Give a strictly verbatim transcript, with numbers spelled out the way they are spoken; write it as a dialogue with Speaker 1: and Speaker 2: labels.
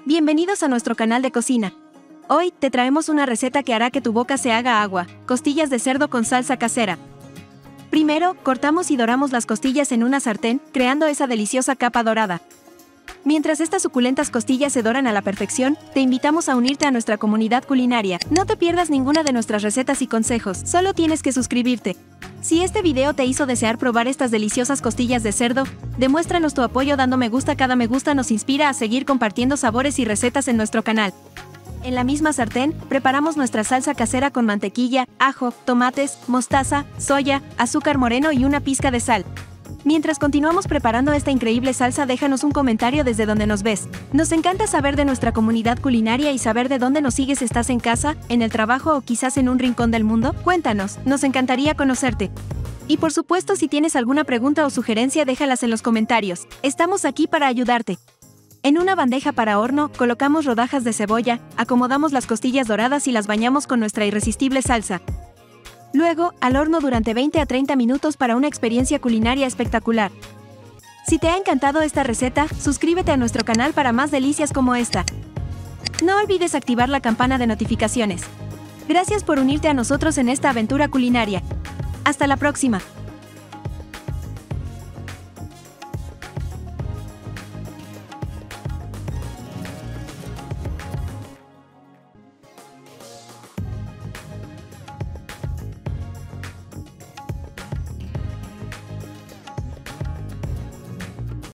Speaker 1: Bienvenidos a nuestro canal de cocina. Hoy te traemos una receta que hará que tu boca se haga agua: costillas de cerdo con salsa casera. Primero, cortamos y doramos las costillas en una sartén, creando esa deliciosa capa dorada. Mientras estas suculentas costillas se doran a la perfección, te invitamos a unirte a nuestra comunidad culinaria. No te pierdas ninguna de nuestras recetas y consejos, solo tienes que suscribirte. Si este video te hizo desear probar estas deliciosas costillas de cerdo, demuéstranos tu apoyo dando me gusta. Cada me gusta nos inspira a seguir compartiendo sabores y recetas en nuestro canal. En la misma sartén, preparamos nuestra salsa casera con mantequilla, ajo, tomates, mostaza, soya, azúcar moreno y una pizca de sal. Mientras continuamos preparando esta increíble salsa, déjanos un comentario desde donde nos ves. Nos encanta saber de nuestra comunidad culinaria y saber de dónde nos sigues. ¿Estás en casa, en el trabajo o quizás en un rincón del mundo? Cuéntanos, nos encantaría conocerte. Y por supuesto, si tienes alguna pregunta o sugerencia, déjalas en los comentarios. Estamos aquí para ayudarte. En una bandeja para horno, colocamos rodajas de cebolla, acomodamos las costillas doradas y las bañamos con nuestra irresistible salsa. Luego, al horno durante veinte a treinta minutos para una experiencia culinaria espectacular. Si te ha encantado esta receta, suscríbete a nuestro canal para más delicias como esta. No olvides activar la campana de notificaciones. Gracias por unirte a nosotros en esta aventura culinaria. Hasta la próxima.